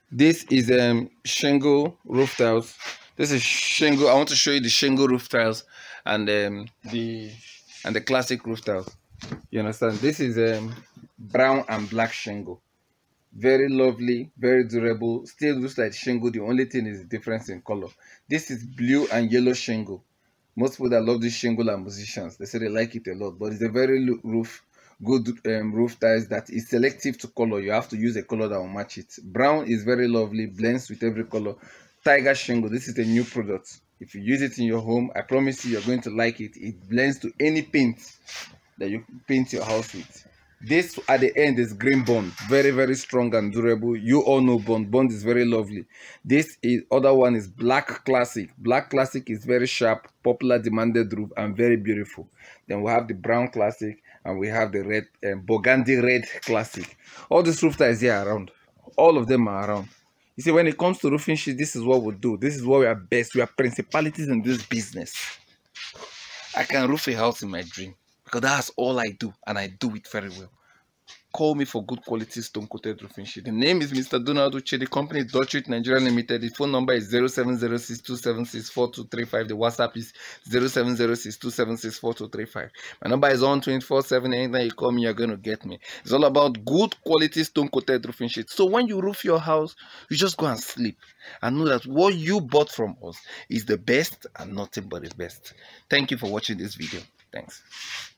This is shingle roof tiles. This is shingle. I want to show you the shingle roof tiles and the classic roof tiles. You understand? This is brown and black shingle. Very lovely, very durable. Still looks like shingle. The only thing is the difference in color. This is blue and yellow shingle. Most people that love this shingle are musicians. They say they like it a lot, but it's a very good roof tiles that is selective to color. You have to use a color that will match it. Brown is very lovely, blends with every color. Tiger shingle, this is a new product. If you use it in your home, I promise you, you're going to like it. It blends to any paint that you paint your house with. This at the end is green bond, very strong and durable. You all know bond is very lovely. This is other one is black classic. Black classic is very sharp, popular, demanded roof, and very beautiful. Then we have the brown classic, and we have the red burgundy red classic. All these roof tiles here around, all of them are around. You see, when it comes to roofing sheet, this is what we do. This is what we are best. We are principalities in this business. I can roof a house in my dream because that's all I do, and I do it very well. Call me for good quality stone coated roofing sheet. The name is Mr. Donald Uche. The company is Dutchrit Nigeria Limited. The phone number is 0706-276-4235. The WhatsApp is 0706-276-4235. My number is on 24/7. Anytime you call me, you're going to get me. It's all about good quality stone coated roofing sheet. So when you roof your house, you just go and sleep and know that what you bought from us is the best and nothing but the best. Thank you for watching this video. Thanks.